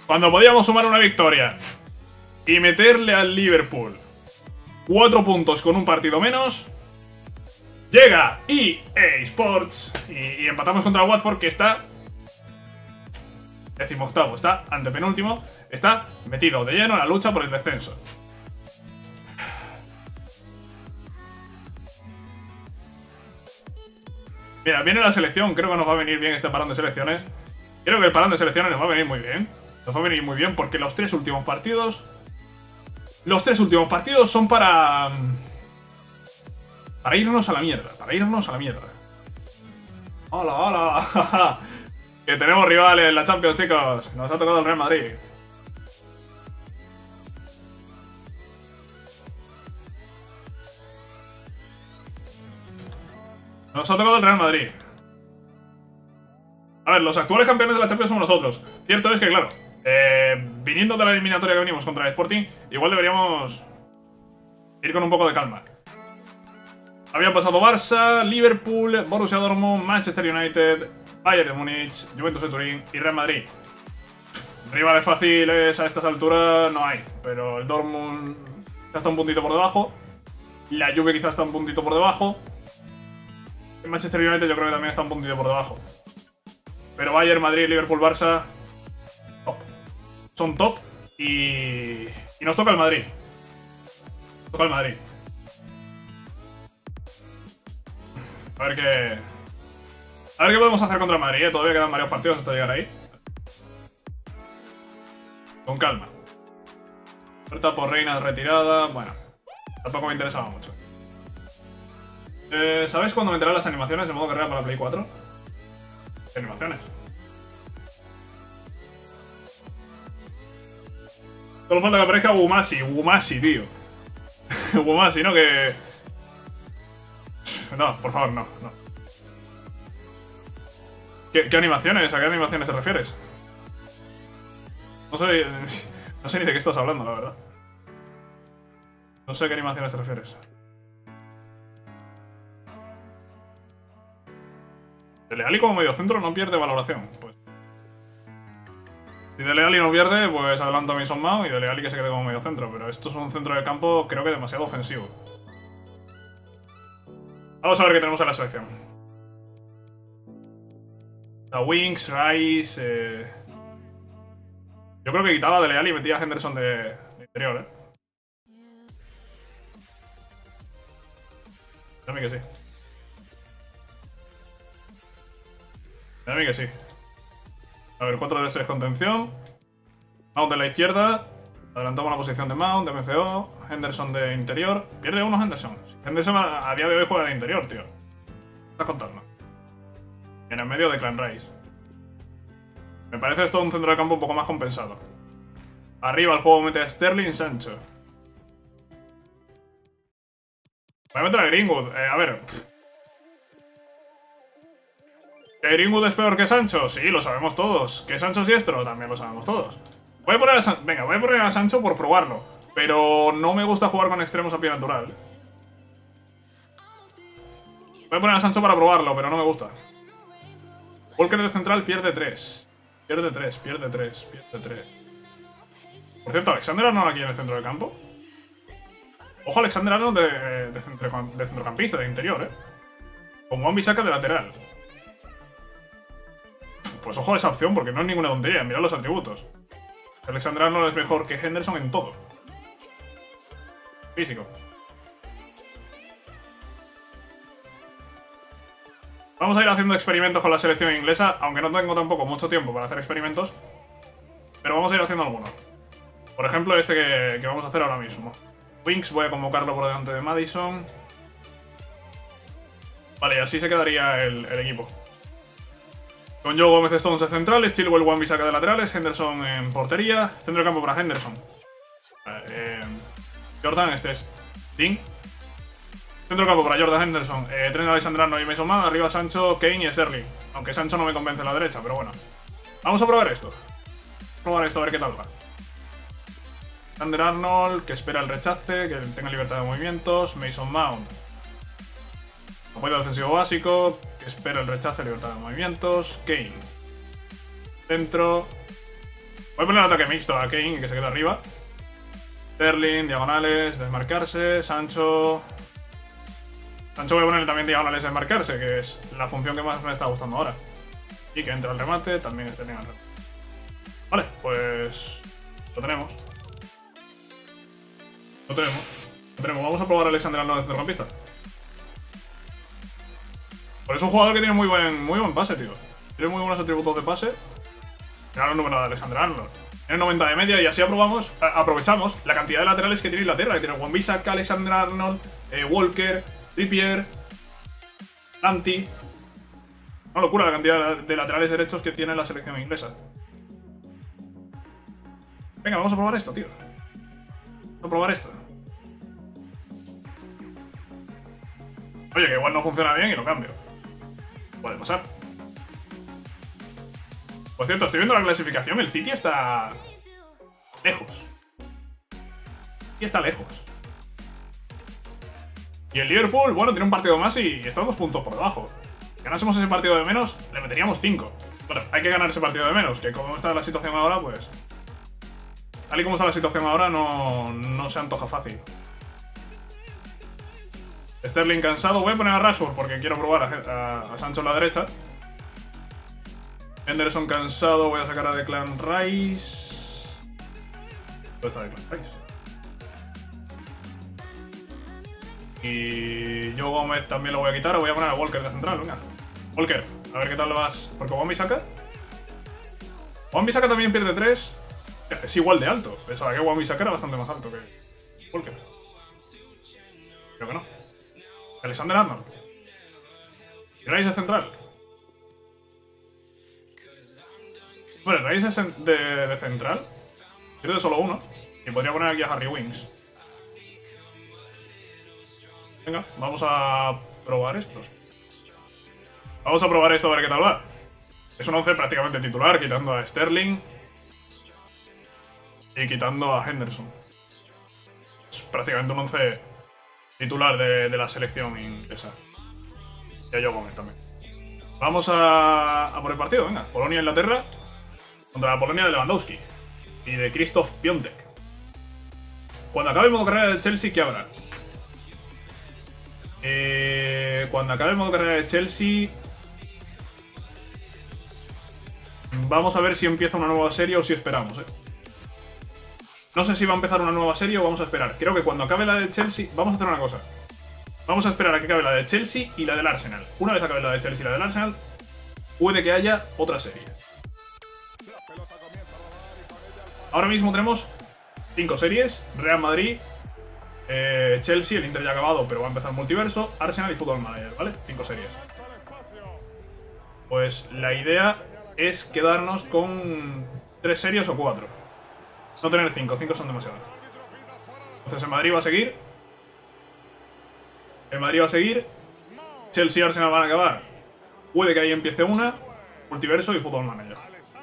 Cuando podíamos sumar una victoria y meterle al Liverpool 4 puntos con un partido menos, llega EA Sports y empatamos contra el Watford, que está 18º, está antepenúltimo, está metido de lleno en la lucha por el descenso. Mira, viene la selección, creo que nos va a venir bien este parón de selecciones. Creo que el parón de selecciones nos va a venir muy bien. Nos va a venir muy bien porque los tres últimos partidos son para irnos a la mierda. Para irnos a la mierda. ¡Hola, hola! Que tenemos rivales en la Champions, chicos. Nos ha tocado el Real Madrid. Nos ha tocado el Real Madrid. A ver, los actuales campeones de la Champions somos nosotros. Cierto es que, claro, viniendo de la eliminatoria que venimos contra el Sporting, igual deberíamos ir con un poco de calma. Habían pasado Barça, Liverpool, Borussia Dortmund, Manchester United, Bayern de Múnich, Juventus de Turín y Real Madrid. Rivales fáciles a estas alturas no hay, pero el Dortmund está un puntito por debajo. La Juve quizás está un puntito por debajo. El Manchester United yo creo que también está un puntito por debajo. Pero Bayern, Madrid, Liverpool, Barça, top. Son top y nos toca el Madrid. Nos toca el Madrid. A ver qué podemos hacer contra el Madrid, ¿eh? Todavía quedan varios partidos hasta llegar ahí. Con calma. Oferta por Reina retirada. Bueno, tampoco me interesaba mucho. ¿Sabéis cuándo meterán las animaciones de modo carrera para Play 4? ¿Qué animaciones? Solo falta que aparezca Wumasi, tío. Wumasi, ¿no? Que... No, por favor, no. ¿Qué animaciones? ¿A qué animaciones te refieres? No sé ni de qué estás hablando, la verdad. No sé a qué animaciones te refieres. Dele Alli como mediocentro no pierde valoración. Pues si Dele Alli no pierde, pues adelanto a Mason Mount y Dele Alli que se quede como mediocentro. Pero esto es un centro de campo, creo que demasiado ofensivo. Vamos a ver qué tenemos en la selección. La Winks, Rice... Yo creo que quitaba a Dele Alli y metía a Henderson de interior, ¿eh? Dame que sí. Dame que sí. A ver, 4 de 6 contención. Mount de la izquierda. Adelantamos la posición de Mount, de MCO. Henderson de interior. Pierde uno Henderson. Henderson a día de hoy juega de interior, tío. ¿Qué estás contando? Y en el medio de Clan Rice. Me parece esto un centro de campo un poco más compensado. Arriba el juego mete a Sterling, Sancho. Voy a meter a Greenwood. A ver. ¿Que Greenwood es peor que Sancho? Sí, lo sabemos todos. ¿Que Sancho es diestro? También lo sabemos todos. Voy a poner a Venga, voy a poner a Sancho por probarlo. Pero no me gusta jugar con extremos a pie natural. Voy a poner a Sancho para probarlo, pero no me gusta. Walker de central pierde 3. Pierde 3. Por cierto, Alexander Arnold aquí en el centro del campo. Ojo, Alexander Arnold de centrocampista, de interior, ¿eh? Con Wan-Bissaka de lateral. Pues ojo a esa opción, porque no es ninguna tontería. Mirad los atributos. Alexander Arnold es mejor que Henderson en todo. Físico. Vamos a ir haciendo experimentos con la selección inglesa, aunque no tengo tampoco mucho tiempo para hacer experimentos. Pero vamos a ir haciendo algunos. Por ejemplo, este que vamos a hacer ahora mismo. Winks, voy a convocarlo por delante de Maddison. Vale, y así se quedaría el equipo. Con Joe Gómez Stones de centrales, Chilwell, Wan-Bissaka de laterales, Henderson en portería, centro de campo para Henderson. Jordan, este es Ding. Centro de campo para Jordan Henderson, Trent Alexander-Arnold y Mason Mount, arriba Sancho, Kane y Sterling. Aunque Sancho no me convence en la derecha, pero bueno. Vamos a probar esto. A ver qué tal va. Alexander-Arnold, que espera el rechace, que tenga libertad de movimientos. Mason Mount, apoyo defensivo básico, que espera el rechace, libertad de movimientos. Kane, centro. Voy a poner un ataque mixto a Kane, que se queda arriba. Sterling, diagonales, desmarcarse. Sancho voy a ponerle también diagonales desmarcarse, que es la función que más me está gustando ahora. Y que entre al remate, también esté bien al remate. Vale, pues lo tenemos. Lo tenemos. Vamos a probar a Alexander Arnold de centrocampista. Pues es un jugador que tiene muy buen pase, tío. Tiene muy buenos atributos de pase. Mira los números de Alexander Arnold. Tiene 90 de media y así aprovechamos la cantidad de laterales que tiene Inglaterra. Que tiene Wan-Bissaka, Alexander Arnold, Walker, Trippier, Anti. Una locura la cantidad de laterales derechos que tiene la selección inglesa. Venga, vamos a probar esto, tío. Vamos a probar esto. Oye, que igual no funciona bien y lo cambio. Puede pasar. Por cierto, estoy viendo la clasificación. El City está lejos. Y está lejos. Y el Liverpool, bueno, tiene un partido más y está 2 puntos por debajo. Si ganásemos ese partido de menos, le meteríamos 5. Bueno, hay que ganar ese partido de menos, que como está la situación ahora, pues... Tal y como está la situación ahora, no se antoja fácil. Sterling cansado. Voy a poner a Rashford porque quiero probar a Sancho en la derecha. Henderson cansado. Voy a sacar a Declan Rice. ¿Dónde está Declan Rice? Y Joe Gómez también lo voy a quitar. Voy a poner a Walker de central, venga. Walker, a ver qué tal le vas. Porque Wan-Bissaka también pierde 3. Es igual de alto. Pensaba que Wan-Bissaka era bastante más alto que Walker. Creo que no. Alexander Arnold. Rice de central. Bueno, Rice es de central. Pierde solo 1. Y podría poner aquí a Harry Winks. Venga, vamos a probar estos. Vamos a probar esto a ver qué tal va. Es un 11 prácticamente titular, quitando a Sterling. Y quitando a Henderson. Es prácticamente un 11 titular de la selección inglesa. Y a Joe Gómez también. Vamos a por el partido, venga. Polonia-Inglaterra contra la Polonia de Lewandowski y de Krzysztof Piątek. Cuando acabe el modo carrera del Chelsea, ¿qué habrá? Cuando acabe el modo carrera de Chelsea, vamos a ver si empieza una nueva serie o si esperamos, No sé si va a empezar una nueva serie o vamos a esperar. Creo que cuando acabe la de Chelsea, vamos a hacer una cosa. Vamos a esperar a que acabe la de Chelsea y la del Arsenal. Una vez acabe la de Chelsea y la del Arsenal, puede que haya otra serie. Ahora mismo tenemos 5 series. Real Madrid, Chelsea, el Inter ya ha acabado, pero va a empezar Multiverso, Arsenal y Football Manager, ¿vale? 5 series. Pues la idea es quedarnos con 3 series o 4. No tener 5 son demasiadas. Entonces el Madrid va a seguir. Chelsea y Arsenal van a acabar. Puede que ahí empiece una. Multiverso y Football Manager.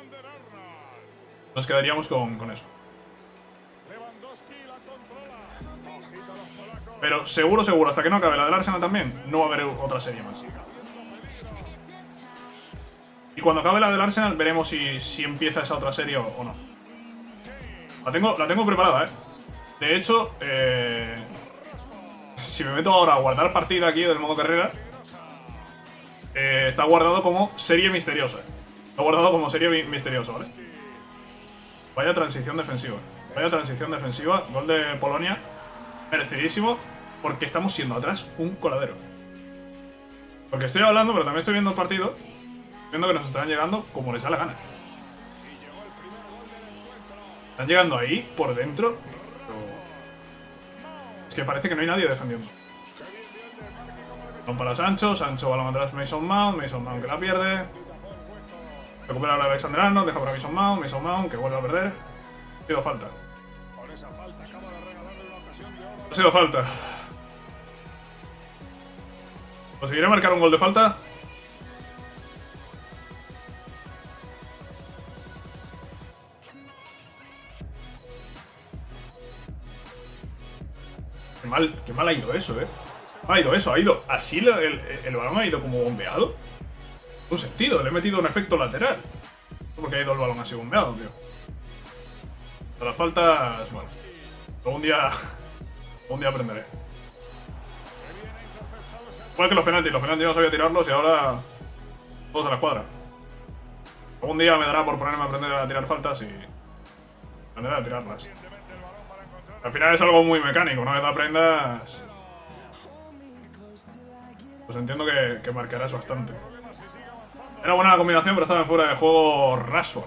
Nos quedaríamos con eso. Pero seguro, hasta que no acabe la del Arsenal también, no va a haber otra serie más. Y cuando acabe la del Arsenal veremos si empieza esa otra serie o no. La tengo preparada, De hecho, si me meto ahora a guardar partida aquí del modo carrera, está guardado como serie misteriosa. Está guardado como serie misteriosa, ¿vale? Vaya transición defensiva. Gol de Polonia. Merecidísimo. Porque estamos siendo atrás un coladero. Porque estoy hablando, pero también estoy viendo el partido. Viendo que nos están llegando como les da la gana. Están llegando ahí, por dentro. Pero... es que parece que no hay nadie defendiendo. Balón para Sancho, balón atrás Mason Mount que la pierde. Recupera ahora Alexander Arnold, deja para Mason Mount que vuelve a perder. Ha sido falta. Ha sido falta. ¿Conseguiré marcar un gol de falta? Qué mal ha ido eso, Ha ido eso, así el balón ha ido como bombeado. Un sentido, le he metido un efecto lateral. ¿Por qué ha ido el balón así bombeado, tío? De las faltas, bueno, algún día aprenderé. Igual que los penaltis yo no sabía tirarlos y ahora todos a la escuadra. Algún día me dará por ponerme a aprender a tirar faltas y aprender a tirarlas. Al final es algo muy mecánico, una vez aprendas, pues entiendo que marcarás bastante. Era buena la combinación, pero estaba en fuera de juego Rashford.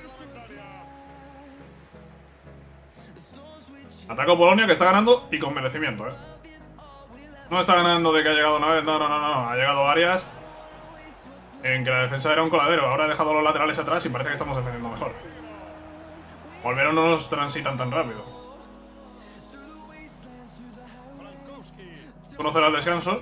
Ataca Polonia, que está ganando y con merecimiento, No está ganando de que ha llegado una vez, no. Ha llegado varias en que la defensa era un coladero. Ahora ha dejado los laterales atrás y parece que estamos defendiendo mejor. Volvieron no nos transitan tan rápido. 1-0 al descanso.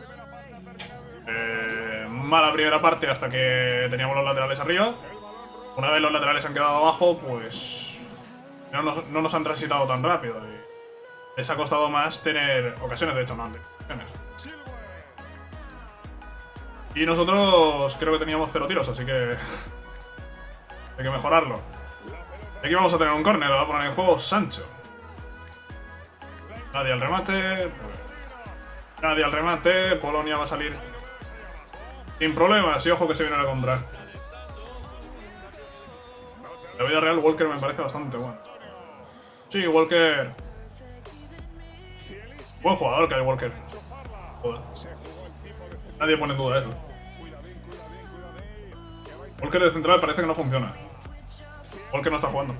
Mala primera parte hasta que teníamos los laterales arriba. Una vez los laterales han quedado abajo, pues no nos han transitado tan rápido y les ha costado más tener ocasiones, de hecho, no antes. Y nosotros creo que teníamos 0 tiros, así que hay que mejorarlo. Aquí vamos a tener un córner, lo va a poner en juego Sancho. Nadie al remate. Nadie al remate. Polonia va a salir sin problemas. Y ojo que se viene a la contra. La vida real, Walker me parece bastante bueno. Sí, Walker. Buen jugador que hay Walker. Joder. Nadie pone en duda eso. Walker de central parece que no funciona. Walker no está jugando.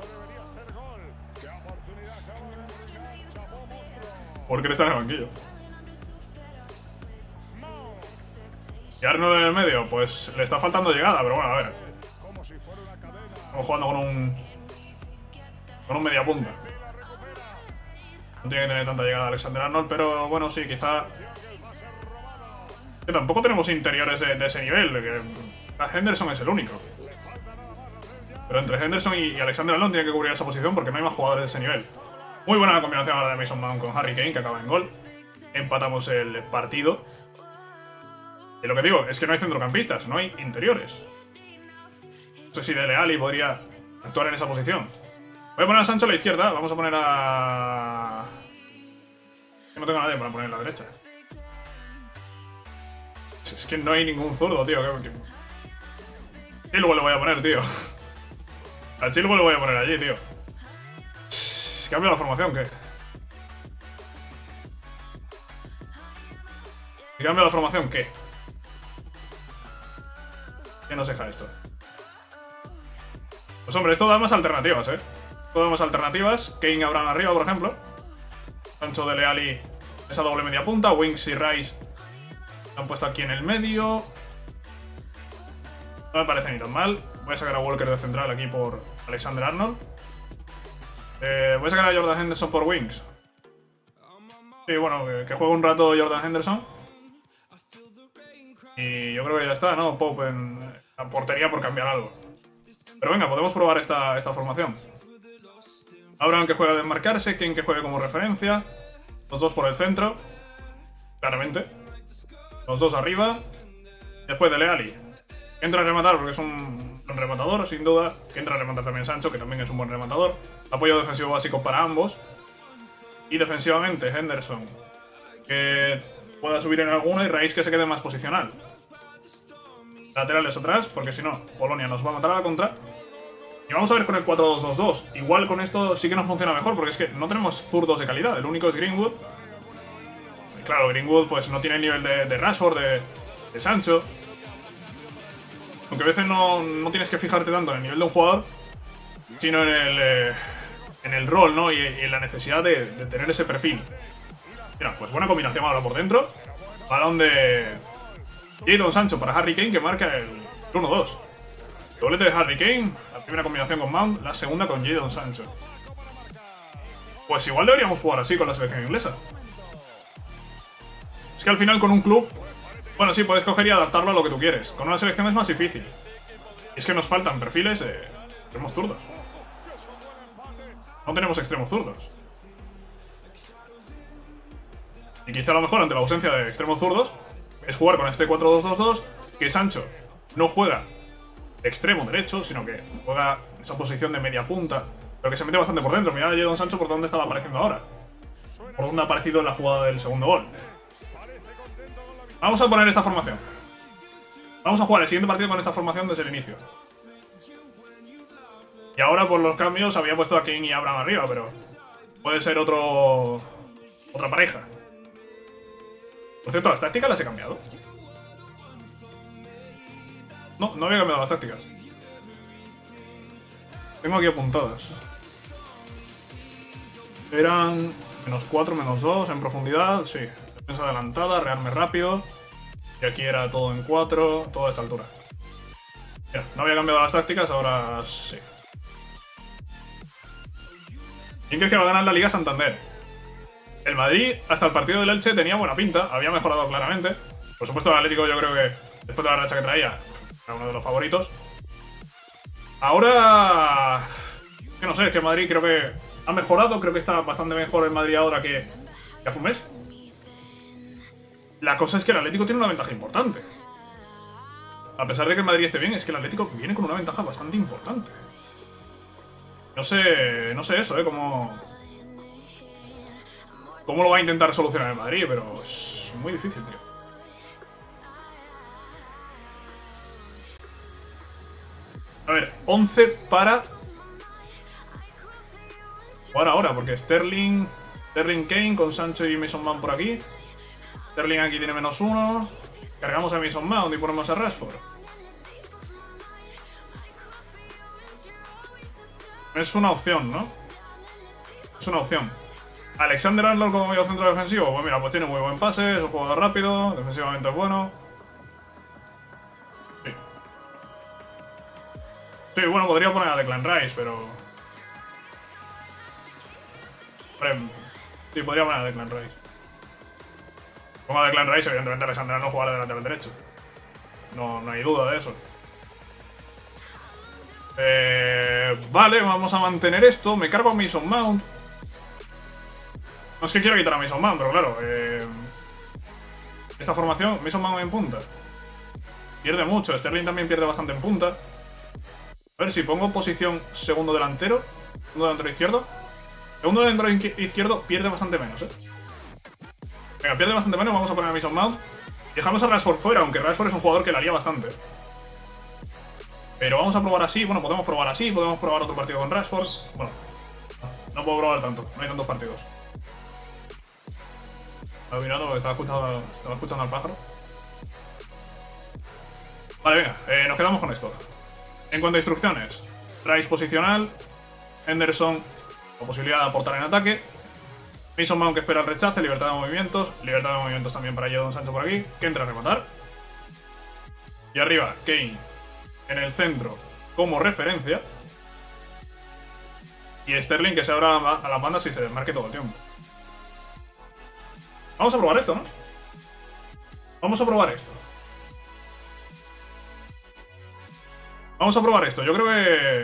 Walker está en el banquillo. Y Arnold en el medio, pues le está faltando llegada, pero bueno, a ver. Estamos jugando con un media punta. No tiene que tener tanta llegada Alexander Arnold, pero bueno, sí, quizá... Que tampoco tenemos interiores de ese nivel, que Henderson es el único. Pero entre Henderson y Alexander Arnold tiene que cubrir esa posición porque no hay más jugadores de ese nivel. Muy buena la combinación ahora de Mason Mount con Harry Kane, que acaba en gol. Empatamos el partido. Y lo que digo es que no hay centrocampistas, no hay interiores. No sé si Dele Alli podría actuar en esa posición. Voy a poner a Sancho a la izquierda, vamos a poner a... Que no tengo a nadie para poner a la derecha. Es que no hay ningún zurdo, tío. Chilwell lo voy a poner, tío. A Chilwell lo voy a poner allí, tío. ¿Cambio la formación qué? ¿Y cambio la formación qué? ¿Qué nos deja esto? Pues hombre, esto da más alternativas, Esto da más alternativas. Kane Abraham arriba, por ejemplo. Sancho, Dele Alli, esa doble media punta. Winks y Rice han puesto aquí en el medio. No me parece ni tan mal. Voy a sacar a Walker de central aquí por Alexander Arnold. Voy a sacar a Jordan Henderson por Winks. Sí, bueno, que juegue un rato Jordan Henderson. Y yo creo que ya está, ¿no? Pope en la portería por cambiar algo. Pero venga, podemos probar esta formación. Abraham que juega de marcarse, Kane que juegue como referencia. Los dos por el centro. Claramente. Los dos arriba. Después Dele Alli. Que entra a rematar porque es un rematador, sin duda. Que entra a rematar también Sancho, que también es un buen rematador. Apoyo defensivo básico para ambos. Y defensivamente Henderson, que pueda subir en alguna, y Rice que se quede más posicional. Laterales atrás, porque si no, Polonia nos va a matar a la contra. Y vamos a ver con el 4-2-2-2. Igual con esto sí que nos funciona mejor, porque es que no tenemos zurdos de calidad. El único es Greenwood. Y claro, Greenwood pues no tiene el nivel de Rashford, de Sancho. Aunque a veces no tienes que fijarte tanto en el nivel de un jugador, sino en el rol, ¿no? Y en la necesidad de tener ese perfil. Mira, pues buena combinación ahora por dentro. Balón de Jadon Sancho para Harry Kane, que marca el 1-2. Doblete de Harry Kane, la primera combinación con Mount, la segunda con Jadon Sancho. Pues igual deberíamos jugar así con la selección inglesa. Es que al final con un club, bueno, sí, puedes coger y adaptarlo a lo que tú quieres. Con una selección es más difícil. Y es que nos faltan perfiles de extremos zurdos. No tenemos extremos zurdos. Y quizá a lo mejor ante la ausencia de extremos zurdos es jugar con este 4-2-2-2, que Sancho no juega de extremo derecho, sino que juega en esa posición de media punta pero que se mete bastante por dentro. Mirad a Jadon Sancho por dónde estaba apareciendo ahora. Por dónde ha aparecido en la jugada del segundo gol. Vamos a poner esta formación. Vamos a jugar el siguiente partido con esta formación desde el inicio. Y ahora por los cambios había puesto a King y Abraham arriba, pero puede ser otra pareja. Por cierto, ¿las tácticas las he cambiado? No, no había cambiado las tácticas. Tengo aquí apuntadas. Eran -4, -2 en profundidad, sí. Defensa adelantada, rearme rápido. Y aquí era todo en 4, toda esta altura. Mira, no había cambiado las tácticas, ahora sí. ¿Quién crees que va a ganar la Liga Santander? El Madrid, hasta el partido del Elche, tenía buena pinta, había mejorado claramente. Por supuesto, el Atlético yo creo que, después de la racha que traía, era uno de los favoritos. Ahora... que no sé, es que Madrid creo que ha mejorado, creo que está bastante mejor el Madrid ahora que hace un mes. La cosa es que el Atlético tiene una ventaja importante. A pesar de que el Madrid esté bien, es que el Atlético viene con una ventaja bastante importante. No sé eso, cómo lo va a intentar solucionar el Madrid, pero es muy difícil, tío. A ver, 11 para jugar ahora, porque Sterling Kane con Sancho y Mason Mount por aquí. Sterling aquí tiene -1. Cargamos a Mason Mount y ponemos a Rashford. Es una opción, ¿no? Es una opción. Alexander-Arnold como medio centro defensivo. Pues mira, pues tiene muy buen pase, es un jugador rápido, defensivamente es bueno. Sí. Sí, bueno, podría poner a Declan Rice, pero... sí, podría poner a Declan Rice. Pongo a Declan Rice, evidentemente Alexander-Arnold jugará de lateral derecho. No hay duda de eso. Vale, vamos a mantener esto. Me cargo a Mason Mount. No es que quiero quitar a Mason Mount, pero claro, esta formación, Mason Mount en punta, pierde mucho. Sterling también pierde bastante en punta. A ver si pongo posición segundo delantero izquierdo. Segundo delantero izquierdo pierde bastante menos, Venga, pierde bastante menos. Vamos a poner a Mason Mount. Dejamos a Rashford fuera, aunque Rashford es un jugador que la haría bastante. Pero vamos a probar así. Bueno, podemos probar así. Podemos probar otro partido con Rashford. Bueno, no puedo probar tanto. No hay tantos partidos. Estaba mirando porque estaba escuchando al pájaro. Vale, venga. Nos quedamos con esto. En cuanto a instrucciones. Rice posicional. Henderson con posibilidad de aportar en ataque. Mason Mount que espera el rechace. Libertad de movimientos. Libertad de movimientos también para Jadon Sancho por aquí. Que entra a rematar. Y arriba, Kane en el centro como referencia. Y Sterling que se abra a las bandas y se desmarque todo el tiempo. Vamos a probar esto, ¿no? Vamos a probar esto. Vamos a probar esto. Yo creo que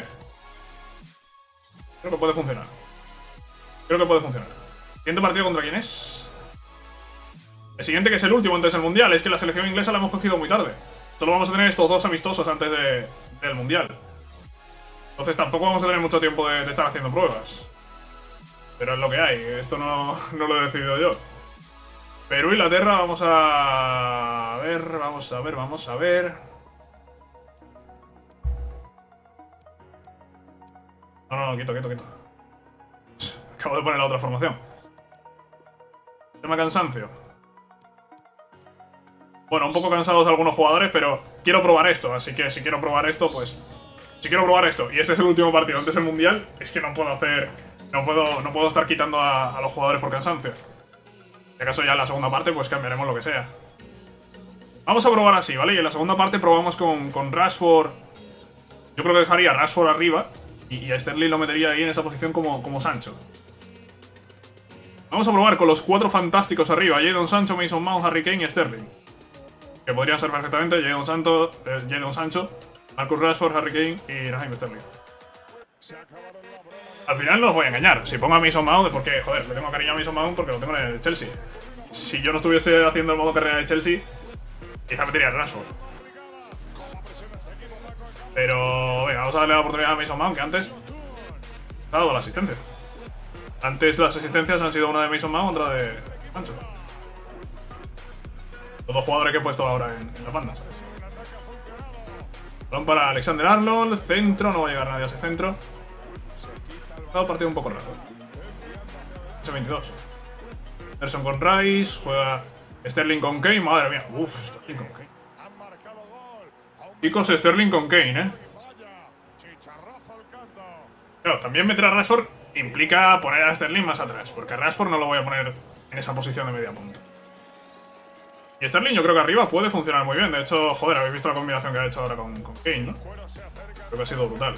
puede funcionar. Creo que puede funcionar. ¿Siguiente partido contra quién es? El siguiente, que es el último antes del Mundial. Es que la selección inglesa la hemos cogido muy tarde. Solo vamos a tener estos dos amistosos antes del Mundial. Entonces tampoco vamos a tener mucho tiempo de estar haciendo pruebas. Pero es lo que hay. Esto no lo he decidido yo. Perú, Inglaterra, vamos a ver. No, quieto. Acabo de poner la otra formación. Tema cansancio. Bueno, un poco cansados algunos jugadores, pero quiero probar esto. Así que si quiero probar esto, pues... si quiero probar esto y este es el último partido antes del Mundial, es que no puedo hacer... No puedo estar quitando a los jugadores por cansancio. Si acaso ya en la segunda parte, pues cambiaremos lo que sea. Vamos a probar así, ¿vale? Y en la segunda parte probamos con Rashford. Yo creo que dejaría a Rashford arriba y a Sterling lo metería ahí en esa posición como Sancho. Vamos a probar con los cuatro fantásticos arriba: Jadon Sancho, Mason Mount, Harry Kane y Sterling. Que podrían ser perfectamente Jadon Sancho, Marcus Rashford, Harry Kane y Raheem Sterling. Al final no os voy a engañar. Si pongo a Mason Mount es porque, joder, le tengo cariño a Mason Mount porque lo tengo en el Chelsea. Si yo no estuviese haciendo el modo carrera de Chelsea, quizá metería a Rashford. Pero venga, vamos a darle la oportunidad a Mason Mount, que antes ha dado la asistencia. Antes las asistencias han sido una de Mason Mount, otra de Sancho. Los dos jugadores que he puesto ahora en las bandas. Balón para Alexander Arnold, centro, no va a llegar nadie a ese centro. Ha dado partido un poco raro. 22. Anderson con Rice, juega Sterling con Kane, madre mía. Uff, Sterling con Kane. Chicos, Sterling con Kane, Claro, también meter a Rashford implica poner a Sterling más atrás, porque a Rashford no lo voy a poner en esa posición de media punta. Y Sterling yo creo que arriba puede funcionar muy bien. De hecho, joder, habéis visto la combinación que ha hecho ahora con Kane, ¿no? Creo que ha sido brutal.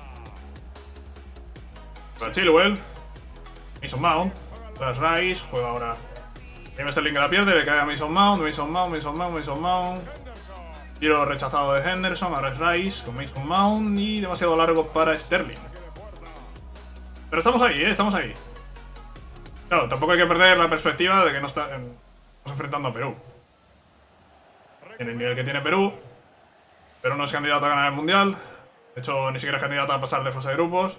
Para Chilwell. Mason Mount. Tras Rice. Juega ahora. Ahí Sterling que la pierde. Le cae a Mason Mount. Mason Mount. Tiro rechazado de Henderson. Ahora es Rice con Mason Mount. Y demasiado largo para Sterling. Pero estamos ahí, estamos ahí. Claro, tampoco hay que perder la perspectiva de que no estamos enfrentando a Perú. En el nivel que tiene Perú. Perú no es candidato a ganar el Mundial. De hecho, ni siquiera es candidato a pasar de fase de grupos.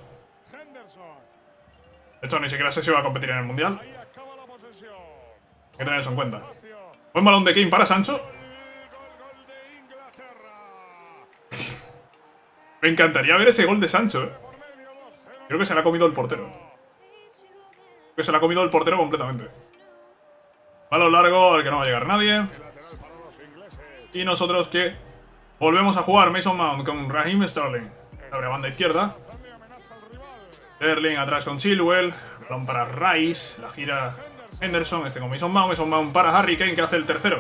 De hecho, ni siquiera sé si va a competir en el Mundial. Hay que tener eso en cuenta. Buen balón de Kane para Sancho. Me encantaría ver ese gol de Sancho, Creo que se le ha comido el portero. Creo que se le ha comido el portero completamente. Balón largo al que no va a llegar nadie. Y nosotros que volvemos a jugar Mason Mount con Raheem Sterling. Abre banda izquierda. Sterling atrás con Chilwell. Balón para Rice. La gira Henderson. Este con Mason Mount. Mason Mount para Harry Kane que hace el tercero.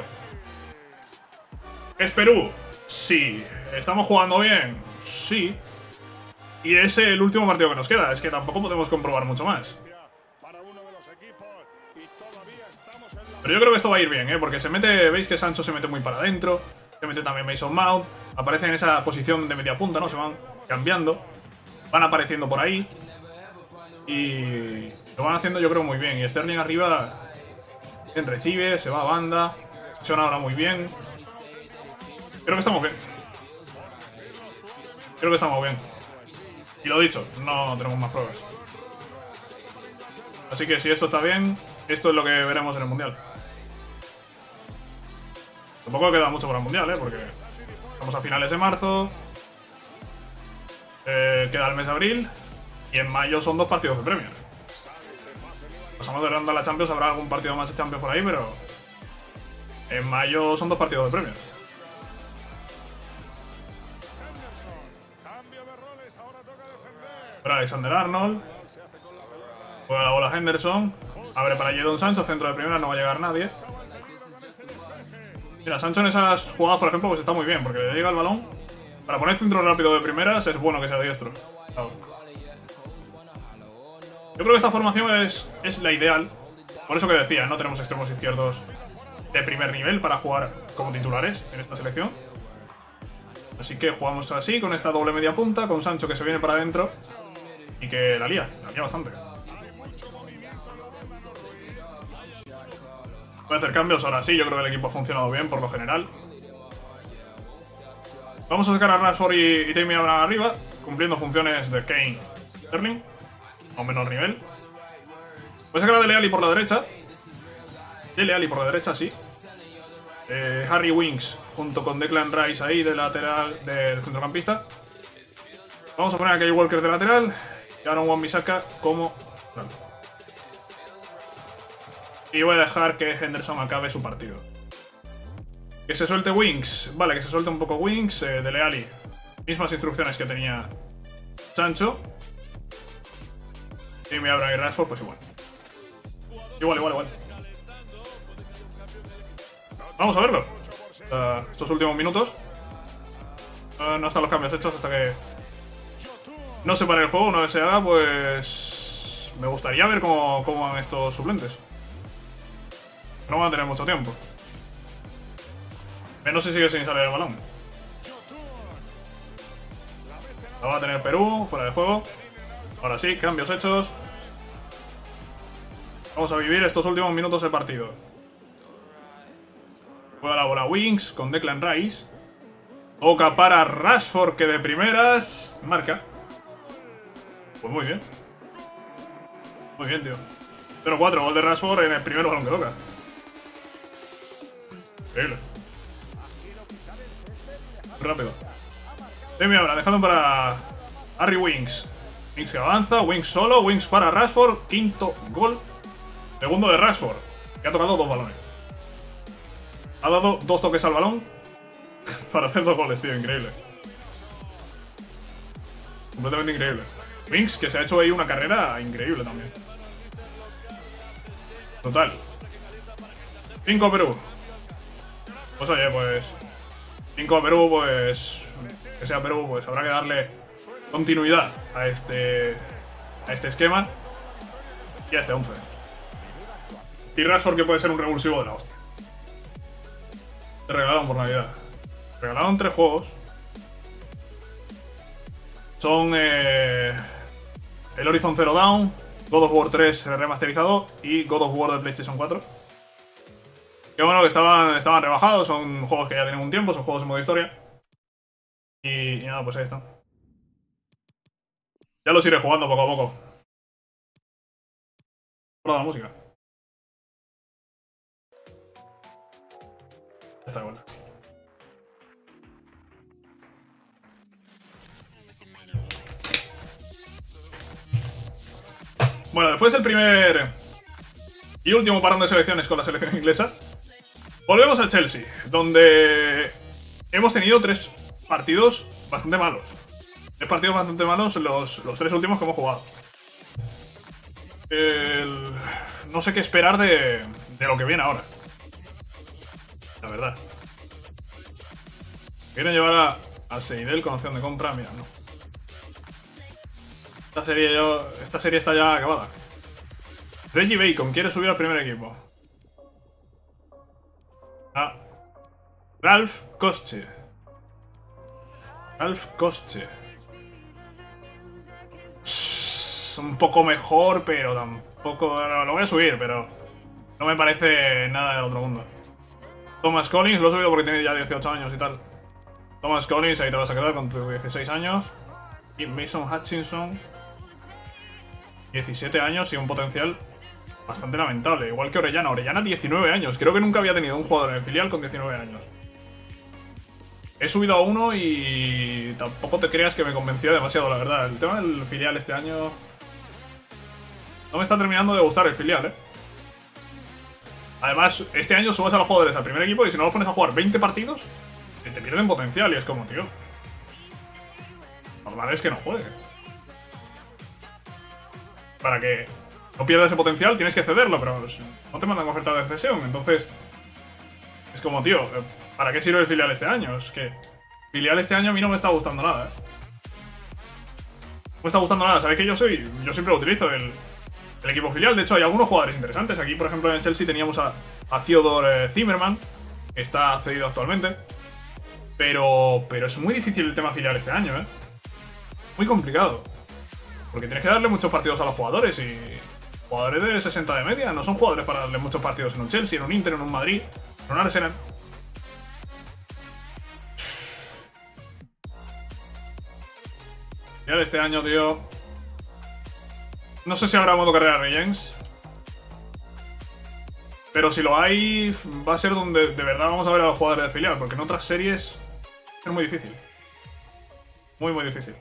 ¿Es Perú? Sí. ¿Estamos jugando bien? Sí. Y es el último partido que nos queda. Es que tampoco podemos comprobar mucho más. Pero yo creo que esto va a ir bien, porque se mete... Veis que Sancho se mete muy para adentro. Se mete también Mason Mount. Aparece en esa posición de media punta, ¿no? Se van cambiando. Van apareciendo por ahí. Y lo van haciendo yo creo muy bien. Y Sterling arriba recibe, se va a banda. Suena ahora muy bien. Creo que estamos bien. Creo que estamos bien. Y lo dicho, no tenemos más pruebas. Así que si esto está bien, esto es lo que veremos en el Mundial. Tampoco queda mucho para el Mundial, porque estamos a finales de marzo. Queda el mes de abril. Y en mayo son 2 partidos de Premier. Pasamos de ronda a la Champions, habrá algún partido más de Champions por ahí, pero en mayo son 2 partidos de Premier. Para Alexander Arnold. Juega la bola Henderson. Abre para Jadon Sancho, centro de primera, no va a llegar nadie. Mira, Sancho en esas jugadas, por ejemplo, pues está muy bien, porque le llega el balón. Para poner centro rápido de primeras es bueno que sea diestro. Claro. Yo creo que esta formación es la ideal. Por eso que decía, no tenemos extremos izquierdos de primer nivel para jugar como titulares en esta selección. Así que jugamos así, con esta doble media punta, con Sancho que se viene para adentro. Y que la lía bastante. Voy a hacer cambios ahora sí, yo creo que el equipo ha funcionado bien por lo general. Vamos a sacar a Rashford y Tammy Abraham arriba, cumpliendo funciones de Kane Sterling, a un menor nivel. Voy a sacar a Dele Alli por la derecha. Dele Alli por la derecha, sí. Harry Winks junto con Declan Rice ahí de lateral del centrocampista. Vamos a poner a Kyle Walker de lateral y ahora un Wan-Bissaka como... Y voy a dejar que Henderson acabe su partido. Que se suelte Winks. Vale, que se suelte un poco Winks. Dele Alli. Mismas instrucciones que tenía Sancho. Y me abra y Rashford, pues igual. Igual. Vamos a verlo. Estos últimos minutos. No están los cambios hechos hasta que no se pare el juego, no se haga, pues... Me gustaría ver cómo van estos suplentes. No van a tener mucho tiempo. Menos si sigue sin salir el balón. La va a tener Perú, fuera de juego. Ahora sí, cambios hechos. Vamos a vivir estos últimos minutos de partido. Juega la bola Winks con Declan Rice. Toca para Rashford, que de primeras marca. Pues muy bien. Muy bien, tío. 0-4, gol de Rashford en el primer balón que toca. Increíble. Muy rápido. Mira, ahora, dejando para Harry Winks. Winks que avanza, Winks solo, Winks para Rashford. Quinto gol. Segundo de Rashford, que ha tocado 2 balones. Ha dado 2 toques al balón para hacer 2 goles, tío, increíble. Completamente increíble. Winks, que se ha hecho ahí una carrera increíble también. Total. 5 Perú. Pues oye, pues 5 Perú, pues que sea Perú, pues habrá que darle continuidad a este esquema y a este 11. Y Rashford, que puede ser un revulsivo de la hostia. Te regalaron por Navidad. Regalaron 3 juegos. Son el Horizon Zero Dawn, God of War 3 remasterizado y God of War de PlayStation 4. Que bueno, que estaban rebajados, son juegos que ya tienen un tiempo, son juegos en modo historia. Y nada, pues ahí están. Ya los iré jugando poco a poco. Por la música. Ya está de vuelta. Bueno, después del primer y último parón de selecciones con la selección inglesa, volvemos al Chelsea, donde hemos tenido 3 partidos bastante malos. 3 partidos bastante malos los 3 últimos que hemos jugado. No sé qué esperar de lo que viene ahora. La verdad. Quieren llevar a Seidel con opción de compra. Mira, no. Esta serie está ya acabada. Reggie Bacon quiere subir al primer equipo. Ralf Kosche. Un poco mejor, pero tampoco... Lo voy a subir, pero no me parece nada del otro mundo. Thomas Collins, lo he subido porque tiene ya 18 años y tal. Thomas Collins, ahí te vas a quedar con tus 16 años. Y Mason Hutchinson, 17 años y un potencial bastante lamentable. Igual que Orellana. Orellana, 19 años. Creo que nunca había tenido un jugador en el filial con 19 años. He subido a uno y tampoco te creas que me convenció demasiado, la verdad. El tema del filial este año... No me está terminando de gustar el filial, Además, este año subes a los jugadores al primer equipo y si no los pones a jugar 20 partidos, te pierden potencial y es como, tío... Normal es que no juegue. Para que no pierdas ese potencial tienes que cederlo, pero no te mandan oferta de cesión, entonces... Es como, tío, ¿para qué sirve el filial este año? Es que... Filial este año a mí no me está gustando nada, No me está gustando nada, ¿sabéis que yo siempre lo utilizo, el equipo filial? De hecho, hay algunos jugadores interesantes. Aquí, por ejemplo, en Chelsea teníamos a Theodor Zimmerman, que está cedido actualmente. Pero es muy difícil el tema filial este año, Muy complicado. Porque tienes que darle muchos partidos a los jugadores y... Jugadores de 60 de media no son jugadores para darle muchos partidos en un Chelsea, en un Inter, en un Madrid, en un Arsenal. Ya de este año, tío... No sé si habrá modo carrera Legends. Pero si lo hay, va a ser donde de verdad vamos a ver a los jugadores de filial. Porque en otras series es muy difícil. Muy, muy difícil.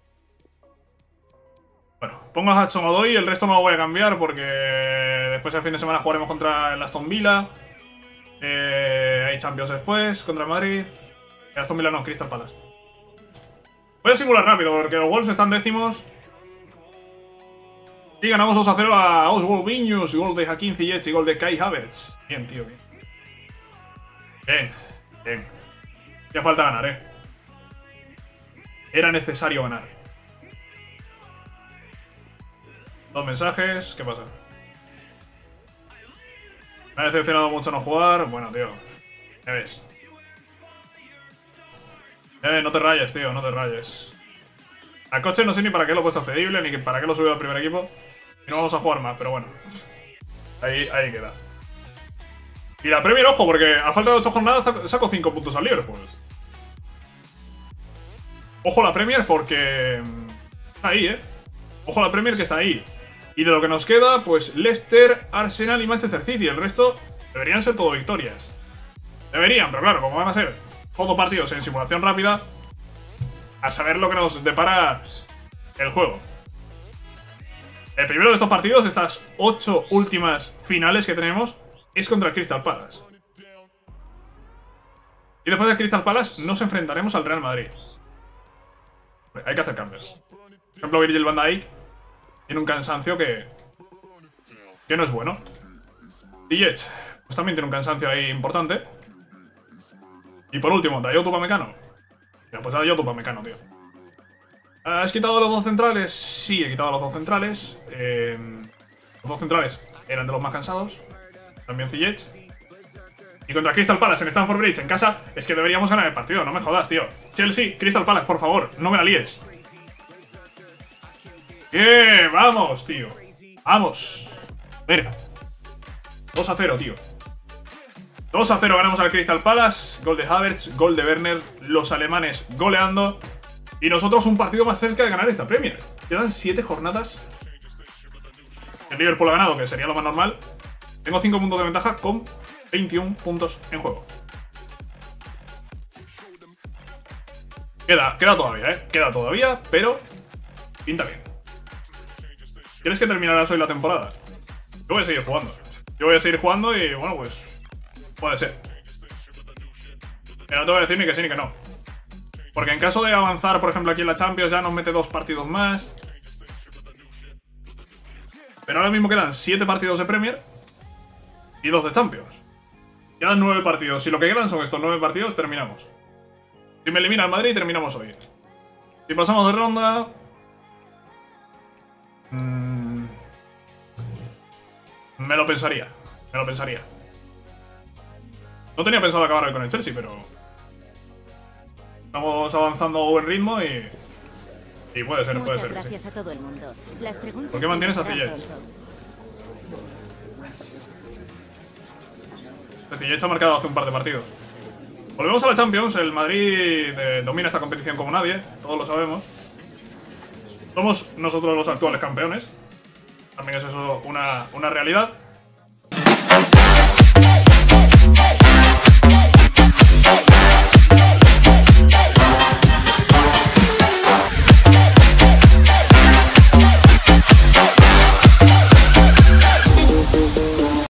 Bueno, pongo a Hudson Odoi y el resto no lo voy a cambiar porque después el fin de semana jugaremos contra el Aston Villa. Hay Champions después, contra el Madrid. El Aston Villa no, Crystal Palace. Voy a simular rápido porque los Wolves están décimos. Y ganamos 2-0 a Oswald Viñus. Gol de Hakim Ziyech y gol de Kai Havertz. Bien, tío, bien. Bien, bien. Ya falta ganar, Era necesario ganar. 2 mensajes. ¿Qué pasa? Me ha decepcionado mucho no jugar. Bueno, tío. Ya ves. No te rayes, tío. No te rayes. Al coche no sé ni para qué lo he puesto cedible, ni para qué lo he subido al primer equipo. Y no vamos a jugar más, pero bueno. Ahí queda. Y la Premier, ojo, porque a falta de 8 jornadas saco 5 puntos al Liverpool. Ojo la Premier porque... Está ahí, Ojo la Premier que está ahí. Y de lo que nos queda, pues Leicester, Arsenal y Manchester City. El resto deberían ser todo victorias. Deberían, pero claro, como van a ser todo partidos en simulación rápida, a saber lo que nos depara el juego. El primero de estos partidos, de estas 8 últimas finales que tenemos, es contra el Crystal Palace. Y después del Crystal Palace nos enfrentaremos al Real Madrid. Hay que hacer cambios. Por ejemplo, Virgil van Dijk tiene un cansancio que no es bueno. Y Ziyech, pues también tiene un cansancio ahí importante. Y por último, Dayot Upamecano. Mira, pues Dayot Upamecano, tío. ¿Has quitado los dos centrales? Sí, he quitado los dos centrales. Los dos centrales eran de los más cansados. También Ziyech. Y contra Crystal Palace en Stamford Bridge, en casa, es que deberíamos ganar el partido, no me jodas, tío. Chelsea, Crystal Palace, por favor, no me la líes. ¡Bien! ¡Vamos, tío! ¡Vamos! Mira. 2-0, tío. 2-0 ganamos al Crystal Palace. Gol de Havertz, gol de Werner. Los alemanes goleando. Y nosotros un partido más cerca de ganar esta Premier. Quedan 7 jornadas. El Liverpool ha ganado, que sería lo más normal. Tengo 5 puntos de ventaja con 21 puntos en juego. Queda todavía, Queda todavía, pero pinta bien. ¿Quieres que terminarás hoy la temporada? Yo voy a seguir jugando. Yo voy a seguir jugando y, bueno, pues puede ser. Pero no te voy a decir ni que sí ni que no. Porque en caso de avanzar, por ejemplo, aquí en la Champions, ya nos mete 2 partidos más. Pero ahora mismo quedan 7 partidos de Premier y 2 de Champions. Quedan 9 partidos. Si lo que quedan son estos 9 partidos, terminamos. Si me elimina el Madrid, terminamos hoy. Si pasamos de ronda... me lo pensaría. Me lo pensaría. No tenía pensado acabar hoy con el Chelsea, pero... estamos avanzando a buen ritmo y puede ser, puede ser. Gracias a todo el mundo. Las preguntas. ¿Por qué mantienes a Ziyech? Ziyech ha marcado hace un par de partidos. Volvemos a la Champions. El Madrid domina esta competición como nadie. Todos lo sabemos. Somos nosotros los actuales campeones. También es eso una realidad.